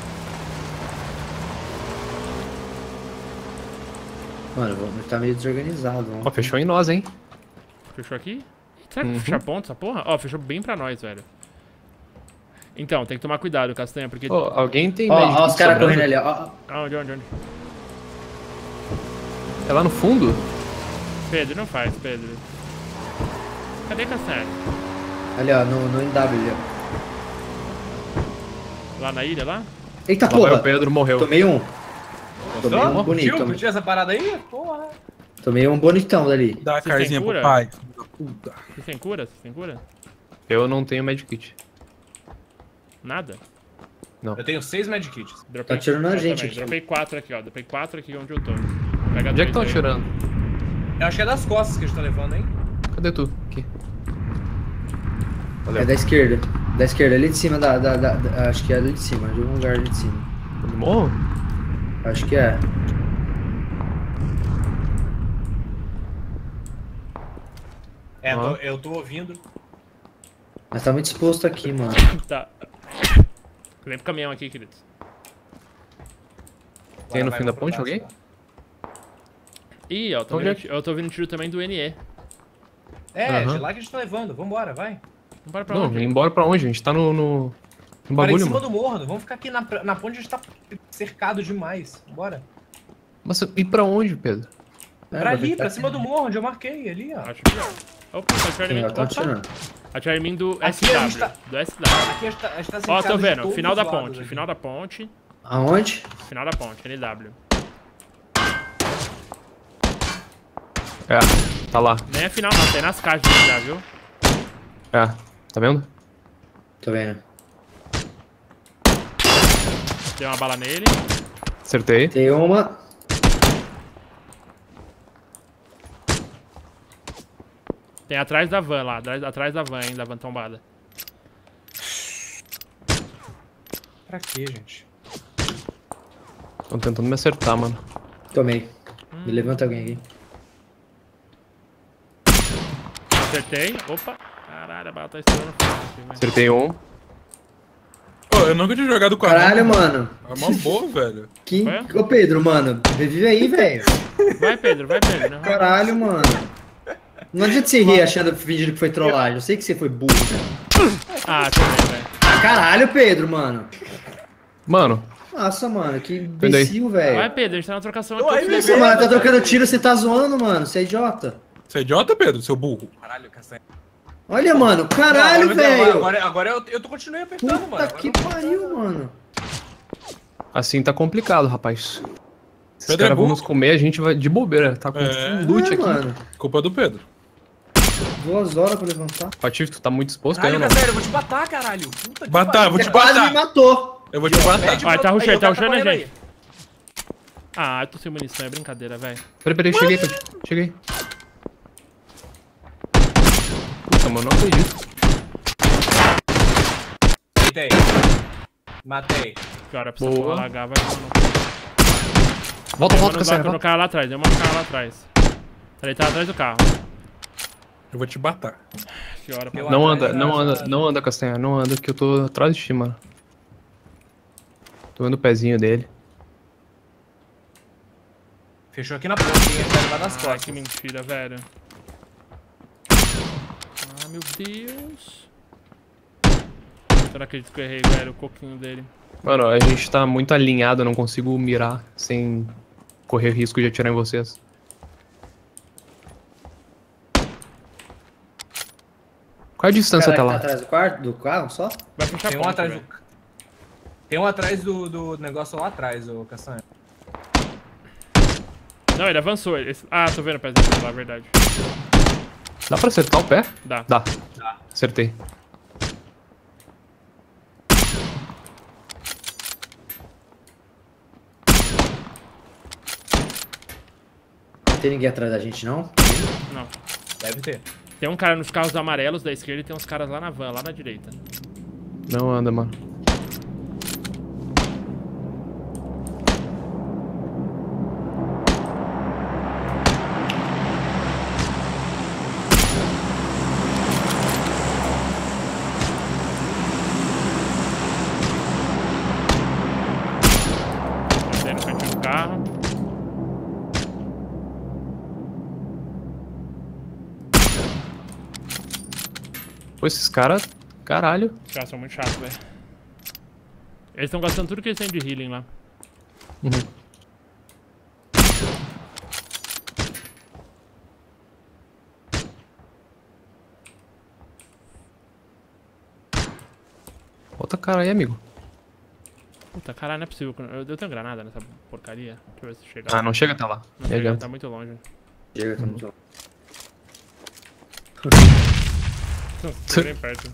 Speaker 4: Mano, vamos- tá meio desorganizado. Vamos.
Speaker 2: Ó, fechou em nós, hein?
Speaker 1: Fechou aqui? Será que
Speaker 2: Uhum.
Speaker 1: fecha a ponta essa porra? Ó, fechou bem pra nós, velho. Então, tem que tomar cuidado, Castanha, porque...
Speaker 2: Ô, alguém tem
Speaker 4: Ó,
Speaker 2: Magic
Speaker 4: ó os
Speaker 2: Kit
Speaker 4: caras
Speaker 2: sobrando?
Speaker 4: correndo ali, ó. ó.
Speaker 1: Aonde, onde, onde?
Speaker 2: É lá no fundo?
Speaker 1: Pedro, não faz, Pedro. Cadê Castanha?
Speaker 4: Ali, ó, no, no N W ali, ó.
Speaker 1: Lá na ilha, lá?
Speaker 4: Eita
Speaker 2: Lá vai o
Speaker 4: porra!
Speaker 2: Pedro morreu.
Speaker 4: Tomei um. Tomei
Speaker 3: Gostou?
Speaker 4: um bonito.
Speaker 3: Curtiu?
Speaker 4: Tomei,
Speaker 3: Curtiu essa parada aí? Porra.
Speaker 4: tomei um bonitão dali.
Speaker 5: Dá a
Speaker 1: Você
Speaker 5: carzinha
Speaker 1: tem
Speaker 5: pro
Speaker 1: cura?
Speaker 5: pai. filho da puta.
Speaker 1: Você tem cura? Você tem cura?
Speaker 2: Eu não tenho Magic Kit.
Speaker 1: Nada?
Speaker 2: Não.
Speaker 3: Eu tenho seis medkits.
Speaker 1: Dropei,
Speaker 4: Tá atirando na
Speaker 1: eu
Speaker 4: gente
Speaker 1: também.
Speaker 4: aqui.
Speaker 1: Dropei quatro aqui, ó. Dropei quatro aqui onde eu tô. Pega
Speaker 2: Onde é que estão
Speaker 1: dois aí.
Speaker 2: atirando?
Speaker 3: Eu acho que é das costas que eles estão levando, hein?
Speaker 2: Cadê tu? Aqui.
Speaker 4: É
Speaker 2: Valeu.
Speaker 4: da esquerda. Da esquerda, ali de cima da. da, da- da- acho que é ali de cima, de algum lugar ali de cima.
Speaker 2: No morro?
Speaker 4: Acho que é.
Speaker 3: É,
Speaker 2: Ah.
Speaker 3: tô- eu tô ouvindo.
Speaker 4: Mas tá muito exposto aqui, mano.
Speaker 1: Tá. Vem pro caminhão aqui, queridos.
Speaker 2: Tem no
Speaker 3: Agora
Speaker 2: fim
Speaker 3: vai
Speaker 2: da ponte
Speaker 3: pro
Speaker 2: alguém?
Speaker 3: braço,
Speaker 1: Ih, ó, tô
Speaker 2: Onde
Speaker 1: vendo,
Speaker 2: é que-
Speaker 1: eu tô ouvindo tiro também do N E.
Speaker 3: tá? É,
Speaker 2: Aham.
Speaker 3: de lá que a gente tá levando. Vambora, vai.
Speaker 1: Não para pra
Speaker 2: Não,
Speaker 1: onde?
Speaker 2: embora pra onde? A gente tá no, no, no
Speaker 3: Para em
Speaker 2: bagulho,
Speaker 3: cima
Speaker 2: mano.
Speaker 3: do morro. Vamos ficar aqui na, na ponte, a gente tá cercado demais. Bora.
Speaker 2: Mas e pra onde, Pedro?
Speaker 4: É,
Speaker 3: pra
Speaker 4: vai
Speaker 3: ali,
Speaker 4: ficar
Speaker 3: pra
Speaker 4: aqui.
Speaker 3: cima do morro, onde eu marquei, ali, ó.
Speaker 1: Acho que não. Opa, tá atirando em
Speaker 4: Sim,
Speaker 1: mim.
Speaker 4: ó, tá
Speaker 1: Opa,
Speaker 4: atirando.
Speaker 1: atirando em mim do
Speaker 3: Aqui a
Speaker 1: S W.
Speaker 3: gente tá-
Speaker 1: Do S W.
Speaker 3: Aqui a gente tá, a gente tá
Speaker 1: Ó,
Speaker 3: cercado
Speaker 1: tô
Speaker 3: de
Speaker 1: vendo.
Speaker 3: todos
Speaker 1: Final
Speaker 3: os
Speaker 1: da
Speaker 3: lados
Speaker 1: ponte.
Speaker 3: aqui.
Speaker 1: Final da ponte.
Speaker 4: Aonde?
Speaker 1: Final da ponte. N W.
Speaker 2: É, tá lá.
Speaker 1: Nem é final não, tem nas caixas já, viu?
Speaker 2: É, tá vendo?
Speaker 4: Tô vendo.
Speaker 1: Deu uma bala nele.
Speaker 2: Acertei.
Speaker 4: Tem uma.
Speaker 1: Tem atrás da van lá. Atrás, atrás da van ainda, a van tombada.
Speaker 3: Pra quê, gente?
Speaker 2: Tão tentando me acertar, mano.
Speaker 4: Tomei. Me levanta alguém aqui.
Speaker 1: Acertei. Opa. Caralho, a bala tá estourando forte aqui, velho.
Speaker 2: Acertei um.
Speaker 5: Pô, eu nunca tinha jogado com a
Speaker 4: Caralho,
Speaker 5: mão.
Speaker 4: mano.
Speaker 5: É uma boa, velho.
Speaker 4: Que...
Speaker 1: Foi?
Speaker 4: Ô Pedro, mano. Revive aí, velho.
Speaker 1: Vai, Pedro, vai, Pedro. Não.
Speaker 4: Caralho, mano. Não adianta você rir achando, fingindo que foi trollagem. Eu sei que você foi burro, velho.
Speaker 1: Ah, também, velho.
Speaker 4: Ah, caralho, Pedro, mano.
Speaker 2: Mano,
Speaker 4: Nossa, mano, que
Speaker 2: Vendo aí.
Speaker 4: imbecil,
Speaker 1: Vai,
Speaker 4: velho.
Speaker 1: Pedro, a gente tá na trocação
Speaker 3: Ô,
Speaker 1: aqui.
Speaker 3: aí,
Speaker 1: filho.
Speaker 4: Nossa, mano, tá trocando tiro, você tá zoando, mano. Você é idiota.
Speaker 5: Você é idiota, Pedro, seu burro?
Speaker 3: Caralho, castanha.
Speaker 4: Olha, mano, caralho,
Speaker 3: Não, agora-
Speaker 4: velho.
Speaker 3: Agora, agora eu, eu tô continuei apertando, mano.
Speaker 4: Puta
Speaker 3: Agora
Speaker 4: que
Speaker 3: eu não-
Speaker 4: pariu, mano.
Speaker 2: assim tá complicado, rapaz. Esses
Speaker 5: Pedro é
Speaker 2: caras vão
Speaker 5: burro.
Speaker 2: nos comer, a gente vai de bobeira. Tá com
Speaker 5: É.
Speaker 2: um loot
Speaker 4: É,
Speaker 2: aqui.
Speaker 4: mano.
Speaker 5: Culpa do Pedro.
Speaker 4: Duas horas pra levantar.
Speaker 2: Patife, tu tá muito exposto aí
Speaker 3: Caralho,
Speaker 2: ou não?
Speaker 3: castanha, eu vou te matar, caralho. Puta que
Speaker 5: Matar,
Speaker 3: pariu.
Speaker 5: vou te
Speaker 4: Você quase
Speaker 5: matar.
Speaker 4: me matou.
Speaker 5: Eu vou te matar.
Speaker 3: Pede
Speaker 1: Ó,
Speaker 3: pro-
Speaker 1: tá rushando,
Speaker 3: aí, o
Speaker 1: tá
Speaker 3: cara
Speaker 1: rushando a
Speaker 3: correndo
Speaker 1: gente.
Speaker 3: aí.
Speaker 1: Ah, eu tô sem munição, é brincadeira, velho.
Speaker 2: Peraí, peraí, cheguei, Patife. Cheguei. Caraca, mano, não acredito.
Speaker 3: Deitei. Matei.
Speaker 1: Cara, precisa
Speaker 2: Boa.
Speaker 1: porra alagar, vai tomar no cu.
Speaker 2: Volta,
Speaker 1: Deu
Speaker 2: volta,
Speaker 1: uma no,
Speaker 2: Castanha.
Speaker 1: no
Speaker 2: volta.
Speaker 1: carro lá atrás, deu uma no carro lá atrás. Ele tá atrás do carro.
Speaker 5: Eu vou te matar.
Speaker 1: Que hora pra...
Speaker 3: Eu
Speaker 2: Não
Speaker 3: atrás,
Speaker 2: anda, não
Speaker 3: atrás.
Speaker 2: anda, não anda, Castanha. Não anda, que eu tô atrás de ti, mano. Tô vendo o pezinho dele.
Speaker 3: Fechou aqui na pontinha, vai levar das
Speaker 1: Ai,
Speaker 3: costas.
Speaker 1: que mentira, velho. Ah, meu Deus. Eu não acredito que eu errei, velho, o coquinho dele.
Speaker 2: Mano, a gente tá muito alinhado, eu não consigo mirar sem correr risco de atirar em vocês. Qual é a distância
Speaker 4: Cara,
Speaker 2: até
Speaker 4: que
Speaker 2: lá?
Speaker 4: tá atrás do quarto, do carro só?
Speaker 1: Vai fechar
Speaker 3: Tem
Speaker 1: a
Speaker 3: um
Speaker 1: ponte,
Speaker 3: atrás
Speaker 1: velho.
Speaker 3: do... Tem um atrás do, do negócio lá atrás, ô Castanha.
Speaker 1: Não, ele avançou. Ele... Ah, tô vendo o pezinho dele lá, verdade.
Speaker 2: Dá pra acertar o pé?
Speaker 1: Dá.
Speaker 2: Dá.
Speaker 3: Dá.
Speaker 2: Acertei.
Speaker 4: Não tem ninguém atrás da gente, não?
Speaker 1: Não.
Speaker 3: Deve ter.
Speaker 1: Tem um cara nos carros amarelos da esquerda e tem uns caras lá na van, lá na direita.
Speaker 2: Não anda, mano.
Speaker 1: Tem no cantinho do carro.
Speaker 2: Pô, esses caras... Caralho.
Speaker 1: Os caras são muito chatos, velho. Eles estão gastando tudo que eles têm de healing lá.
Speaker 2: Uhum. Bota a cara aí, amigo.
Speaker 1: Puta, caralho, não é possível. que Eu, eu tenho granada nessa porcaria. Deixa eu ver se chega.
Speaker 2: Ah, não chega até lá.
Speaker 1: Não
Speaker 2: Nem
Speaker 1: chega,
Speaker 2: adianta.
Speaker 1: tá muito longe.
Speaker 4: Chega, tá muito longe.
Speaker 1: Tô bem perto.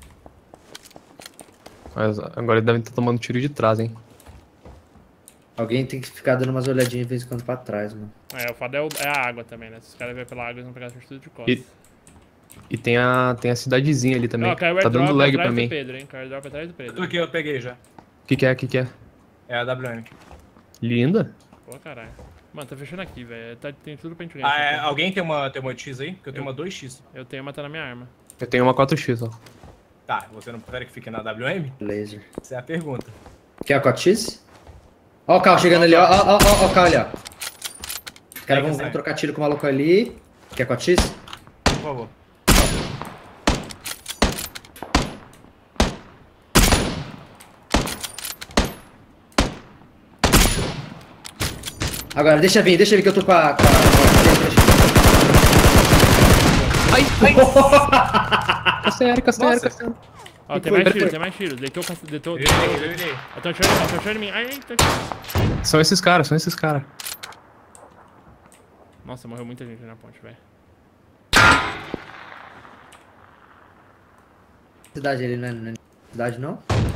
Speaker 2: Mas agora eles devem estar tomando tiro de trás, hein?
Speaker 4: Alguém tem que ficar dando umas olhadinhas de vez em quando pra trás, mano.
Speaker 1: É, o foda é, o- é a água também, né? Se os caras verem pela água, eles vão pegar as tudo de costas.
Speaker 2: E, e tem, a, tem a cidadezinha ali também.
Speaker 1: Ó, caiu o
Speaker 2: Tá
Speaker 1: airdrop
Speaker 2: dando lag
Speaker 1: atrás
Speaker 2: pra
Speaker 1: do
Speaker 2: mim.
Speaker 1: Pedro, hein? Caiu o airdrop atrás do
Speaker 3: Eu
Speaker 1: Pedro.
Speaker 3: tô aqui, eu peguei já.
Speaker 2: O que que é? O que que é?
Speaker 3: É a W M.
Speaker 2: Linda?
Speaker 1: Pô, caralho. Mano, tá fechando aqui, velho. Tá, tem tudo pra gente ganhar.
Speaker 3: Ah, é,
Speaker 1: essa porra.
Speaker 3: alguém tem uma, tem uma X aí? Porque eu tenho uma dois X.
Speaker 1: Eu tenho uma tá na minha arma.
Speaker 2: Eu tenho uma quatro x, ó.
Speaker 3: Tá, você não prefere que fique na W M?
Speaker 4: Laser.
Speaker 3: Essa é a pergunta.
Speaker 4: Quer a quatro x? Ó o carro chegando ali, ó, ó, ó, ó, ó o carro ali, ó. Os caras vão, vão trocar tiro com o maluco ali. Quer quatro x?
Speaker 3: Por favor.
Speaker 4: Agora, deixa vir, deixa vir que eu tô com a... Com a...
Speaker 2: Ai, ai! Castanheira, castanheira,
Speaker 3: Nossa.
Speaker 2: castanheira.
Speaker 1: Ó, tem
Speaker 4: foi?
Speaker 1: mais
Speaker 4: Foi?
Speaker 1: tiro, tem mais tiro. Deitou, caça- deitou.
Speaker 3: Eu virei, eu virei.
Speaker 1: Eu tô atirando em mim, tô atirando em mim. Ai, ai, tô atirando.
Speaker 2: São esses caras, são esses caras.
Speaker 1: Nossa, morreu muita gente na ponte, velho.
Speaker 4: Cidade ali, não é, não é cidade não?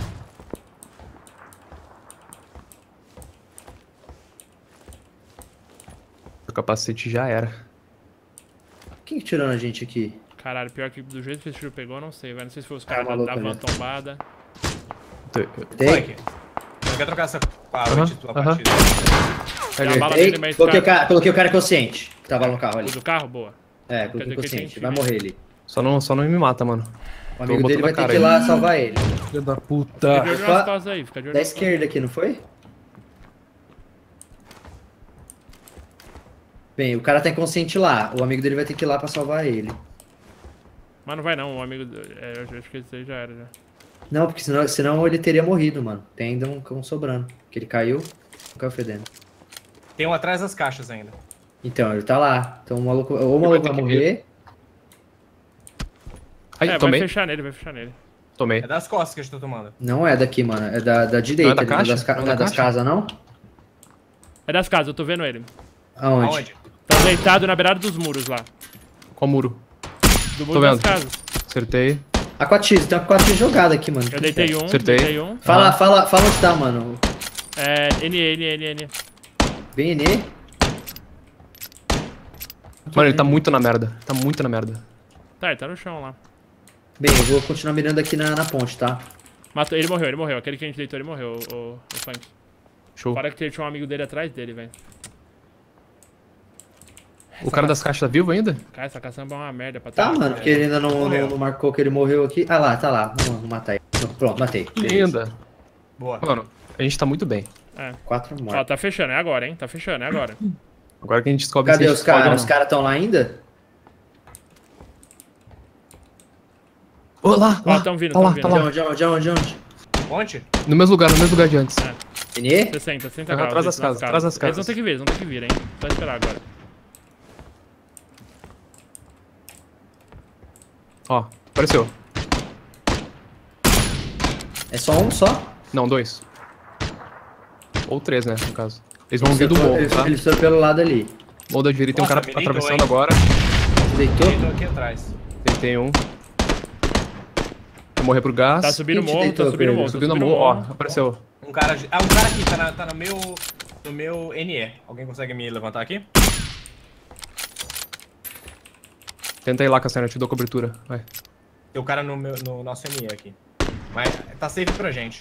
Speaker 2: O capacete já era.
Speaker 4: Quem que tirou na gente aqui?
Speaker 1: Caralho, pior que do jeito que esse tiro pegou, eu não sei, velho. Não sei se foi os
Speaker 4: Ah,
Speaker 1: caras da,
Speaker 4: maluco
Speaker 1: da van
Speaker 4: ali.
Speaker 1: tombada.
Speaker 2: Te-
Speaker 4: Tem?
Speaker 3: Mike, você quer trocar essa a
Speaker 2: Aham,
Speaker 3: oito pela
Speaker 2: aham.
Speaker 3: partida?
Speaker 1: Tem a bala
Speaker 4: Ei,
Speaker 1: dele, mas
Speaker 4: coloquei, o
Speaker 1: cara-
Speaker 4: cara, coloquei o cara consciente, que tava no carro ali.
Speaker 1: O do carro, boa.
Speaker 4: É,
Speaker 1: Quer
Speaker 4: coloquei
Speaker 1: dizer que
Speaker 4: consciente,
Speaker 1: tem
Speaker 4: vai
Speaker 1: time.
Speaker 4: morrer ali.
Speaker 2: Só não, só não me mata, mano.
Speaker 4: O amigo dele
Speaker 2: botando
Speaker 4: vai
Speaker 2: a
Speaker 4: ter
Speaker 2: cara
Speaker 4: que ir
Speaker 2: aí.
Speaker 4: lá salvar ele.
Speaker 5: Filho da
Speaker 1: Fica
Speaker 5: puta.
Speaker 1: de olho
Speaker 4: Opa.
Speaker 1: nas costas aí, fica de olho
Speaker 4: Da
Speaker 1: nas costas.
Speaker 4: esquerda aqui, não foi? Bem, o cara tá inconsciente lá. O amigo dele vai ter que ir lá pra salvar ele.
Speaker 1: Mas não vai não, o amigo... do- É, eu acho que esse aí já era, já.
Speaker 4: Não, porque senão, senão ele teria morrido, mano. Tem ainda um, um sobrando. Que ele caiu, não caiu fedendo.
Speaker 3: Tem um atrás das caixas ainda.
Speaker 4: Então, ele tá lá. Então o maluco, ou o maluco
Speaker 2: ter
Speaker 4: vai
Speaker 2: que
Speaker 4: morrer.
Speaker 2: Ai,
Speaker 1: É, vai
Speaker 2: tomei,
Speaker 1: fechar nele, vai fechar nele.
Speaker 2: tomei.
Speaker 3: É das costas que a gente tá tomando.
Speaker 4: Não é daqui, mano. É da, da direita.
Speaker 2: Não é da
Speaker 4: ali,
Speaker 2: caixa?
Speaker 4: Das, ca-
Speaker 2: Não é
Speaker 4: não é
Speaker 2: da
Speaker 4: das
Speaker 2: caixa?
Speaker 4: casas, não?
Speaker 1: É das casas, eu tô vendo ele.
Speaker 4: Aonde?
Speaker 3: Aonde?
Speaker 1: Tá deitado na beirada dos muros lá.
Speaker 2: Qual muro?
Speaker 1: Do muro
Speaker 2: Tô
Speaker 1: das
Speaker 2: vendo.
Speaker 1: casas.
Speaker 2: Acertei.
Speaker 4: A quatro x, tem uma quatro x jogada aqui, mano.
Speaker 1: Eu deitei um,
Speaker 2: Acertei.
Speaker 1: deitei um.
Speaker 4: Fala, fala, fala onde tá, mano.
Speaker 1: É, N, N, N, N.
Speaker 4: B N.
Speaker 2: Mano, ele tá muito na merda. Tá muito na merda.
Speaker 1: Tá, ele tá no chão lá.
Speaker 4: Bem, eu vou continuar mirando aqui na, na ponte, tá?
Speaker 1: Matou, ele morreu, ele morreu. Aquele que a gente deitou, ele morreu, o, o, o Funk.
Speaker 2: Show.
Speaker 1: Fora que tinha um amigo dele atrás dele, velho.
Speaker 2: O cara das caixas tá vivo ainda?
Speaker 1: Cara, essa caçamba é uma merda pra
Speaker 4: Tá,
Speaker 1: ter-
Speaker 4: mano, porque ele ainda não,
Speaker 3: Morreu.
Speaker 4: não, não marcou que ele morreu aqui. Ah lá, tá lá. Vamos, vamos matar ele. Pronto, matei. Beleza.
Speaker 2: Linda.
Speaker 3: Boa.
Speaker 2: Mano, a gente tá muito bem.
Speaker 1: É.
Speaker 4: Quatro
Speaker 1: Ó,
Speaker 4: mortos.
Speaker 1: tá fechando, é agora, hein? Tá fechando, é agora.
Speaker 2: Agora que a gente descobre
Speaker 4: Cadê
Speaker 2: se a
Speaker 4: os
Speaker 2: gente explode ou
Speaker 4: caras?
Speaker 2: não.
Speaker 4: Os caras estão lá ainda?
Speaker 2: Ô, lá,
Speaker 1: Ó,
Speaker 2: lá.
Speaker 1: tão vindo,
Speaker 2: tá
Speaker 1: tão
Speaker 2: lá,
Speaker 1: vindo.
Speaker 2: tá
Speaker 4: De
Speaker 2: lá.
Speaker 4: onde, de onde, de onde, de onde?
Speaker 3: Ponte?
Speaker 2: No mesmo lugar, no mesmo lugar de antes.
Speaker 4: Enê?
Speaker 1: sessenta, sessenta
Speaker 2: Aham,
Speaker 1: graus.
Speaker 2: atrás das
Speaker 1: isso, nas
Speaker 2: casas, atrás das
Speaker 1: Eles
Speaker 2: casas.
Speaker 1: vão ter que vir, eles vão ter que vir, hein? Só esperar agora.
Speaker 2: Ó, apareceu.
Speaker 4: É só um só?
Speaker 2: Não, dois. Ou três, né, no caso. Eles vão vir do morro,
Speaker 4: Eles,
Speaker 2: tá?
Speaker 4: eles foram pelo lado ali.
Speaker 2: Morro da direita tem um
Speaker 3: Nossa,
Speaker 2: cara
Speaker 3: me deitou,
Speaker 2: atravessando
Speaker 3: hein?
Speaker 2: agora.
Speaker 4: Você deitou?
Speaker 3: Eu tô aqui atrás.
Speaker 2: Tentei um. Vou morrer pro gás.
Speaker 1: Tá subindo o
Speaker 4: Quem te
Speaker 1: morro, tá
Speaker 4: deitou,
Speaker 1: subindo o
Speaker 4: Pedro?
Speaker 1: morro. tá
Speaker 2: Subindo a
Speaker 1: subindo o
Speaker 2: morro, ó,
Speaker 1: morro.
Speaker 2: apareceu.
Speaker 3: Um cara. Ah, um cara aqui, tá, na- tá no meu. No meu N E. Alguém consegue me levantar aqui?
Speaker 2: Tenta ir lá, Cassiano, eu te dou cobertura. Vai.
Speaker 3: Tem o cara no, meu, no nosso N E aqui. Mas tá safe pra gente.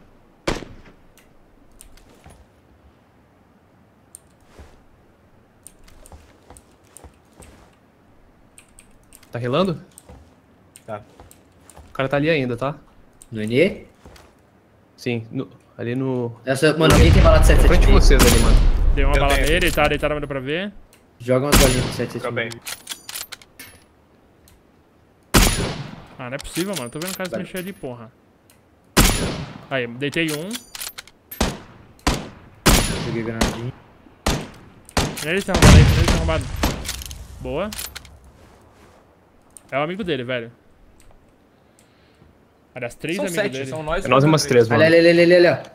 Speaker 2: Tá relando?
Speaker 3: Tá.
Speaker 2: O cara tá ali ainda, tá?
Speaker 4: No Enê?
Speaker 2: Sim, no- ali no...
Speaker 4: Essa, mano, alguém tem bala de sete
Speaker 2: Na frente
Speaker 4: sete
Speaker 2: de
Speaker 4: seis?
Speaker 2: vocês ali, mano.
Speaker 1: Dei uma
Speaker 3: Eu
Speaker 1: bala
Speaker 3: tenho.
Speaker 1: nele, ele tá deitado, dá pra ver.
Speaker 4: Joga umas balinhas com sete sete
Speaker 3: Também.
Speaker 4: seis.
Speaker 1: Ah, não é possível, mano. Tô vendo o cara se mexer ali, porra. Aí, deitei um.
Speaker 4: Joguei granadinha.
Speaker 1: Nele tá arrombado aí, nele tá arrombado. Boa. É o amigo dele, velho. Aliás, três
Speaker 3: São
Speaker 1: amigos
Speaker 3: sete,
Speaker 1: dele.
Speaker 3: são nós.
Speaker 2: É nós e umas três, mano.
Speaker 4: Ali, ali, ali, ali, ali, ó.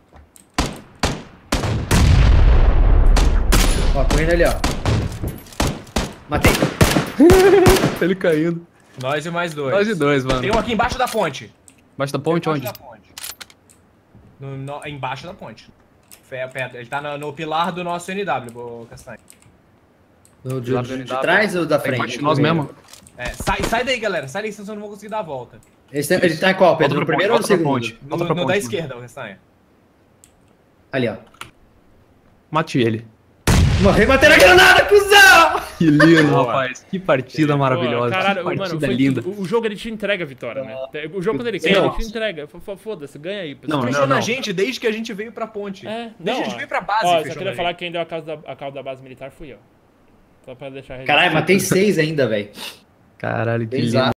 Speaker 4: Ó, correndo ali, ó. Matei.
Speaker 2: Ele caindo.
Speaker 3: Nós e mais dois.
Speaker 2: Nós e dois, mano.
Speaker 3: Tem um aqui embaixo da ponte.
Speaker 2: Embaixo da ponte,
Speaker 3: Embaixo
Speaker 2: onde?
Speaker 3: da ponte. No, no- embaixo da ponte. Fé, perto. Ele tá no, no pilar do nosso N W, ô Castanho.
Speaker 4: No, de,
Speaker 2: Lá
Speaker 4: de,
Speaker 2: do
Speaker 4: de
Speaker 2: N W.
Speaker 4: trás ou da
Speaker 2: Tá
Speaker 4: frente?
Speaker 2: embaixo de nós mesmo.
Speaker 3: É, sai, sai daí, galera. Sai daí, senão eu não vou conseguir dar a volta.
Speaker 4: Ele tá, ele tá em qual, Pedro?
Speaker 2: Volta
Speaker 4: No
Speaker 2: pra
Speaker 4: primeiro ou no
Speaker 2: ponte, volta pra
Speaker 4: segundo?
Speaker 2: ponte.
Speaker 3: No,
Speaker 2: Volta pra
Speaker 3: no da
Speaker 2: ponte,
Speaker 3: esquerda, o Castanho.
Speaker 4: Ali, ó.
Speaker 2: Mate ele.
Speaker 4: Morri, matei na granada, cuzão!
Speaker 2: Que lindo,
Speaker 3: Boa.
Speaker 2: rapaz. Que partida
Speaker 1: Pô,
Speaker 2: maravilhosa.
Speaker 1: caralho,
Speaker 2: que partida
Speaker 1: mano, foi
Speaker 2: linda.
Speaker 1: tudo. O jogo ele te entrega a vitória, né? O jogo quando ele
Speaker 3: Sim.
Speaker 1: quer, ele te entrega. F- f- Foda-se, ganha aí, pessoal.
Speaker 2: Não,
Speaker 3: Fechou
Speaker 2: não,
Speaker 3: na
Speaker 2: não.
Speaker 3: gente desde que a gente veio pra ponte.
Speaker 1: É,
Speaker 3: Desde que
Speaker 1: não,
Speaker 3: a gente
Speaker 1: ó.
Speaker 3: veio pra base,
Speaker 1: Ó, eu só
Speaker 3: fechou
Speaker 1: queria
Speaker 3: na
Speaker 1: falar
Speaker 3: gente.
Speaker 1: que quem deu a causa da, a causa da base militar fui eu. Só pra deixar registrado.
Speaker 4: Caralho, matei seis ainda, velho.
Speaker 2: Caralho, que
Speaker 4: Exato.
Speaker 2: lindo.